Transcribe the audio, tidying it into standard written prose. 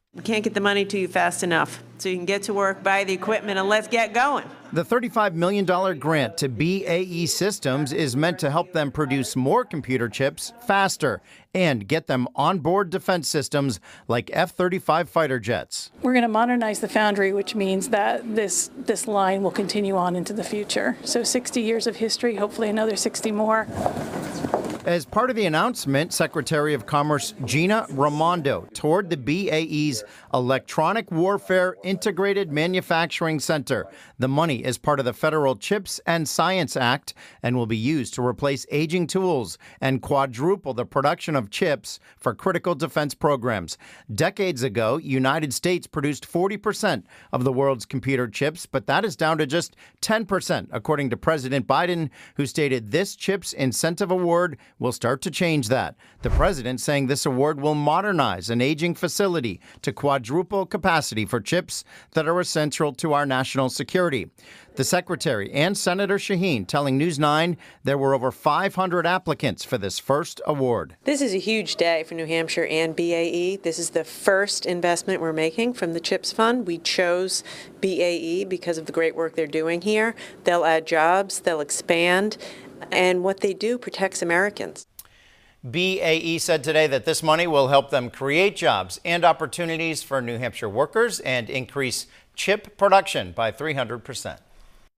We can't get the money to you fast enough, so you can get to work, buy the equipment, and let's get going. The $35 million grant to BAE Systems is meant to help them produce more computer chips faster and get them on board defense systems like F-35 fighter jets. We're going to modernize the foundry, which means that this line will continue on into the future. So 60 years of history, hopefully another 60 more. As part of the announcement, Secretary of Commerce Gina Raimondo toured the BAE's Electronic Warfare Integrated Manufacturing Center. The money is part of the Federal Chips and Science Act and will be used to replace aging tools and quadruple the production of chips for critical defense programs. Decades ago, United States produced 40% of the world's computer chips, but that is down to just 10%, according to President Biden, who stated this CHIPS incentive award will start to change that. The president saying this award will modernize an aging facility to quadruple capacity for chips that are essential to our national security. The secretary and Senator Shaheen telling News 9 there were over 500 applicants for this first award. This is a huge day for New Hampshire and BAE. This is the first investment we're making from the CHIPS Fund. We chose BAE because of the great work they're doing here. They'll add jobs, they'll expand, and what they do protects Americans. BAE said today that this money will help them create jobs and opportunities for New Hampshire workers and increase chip production by 300%.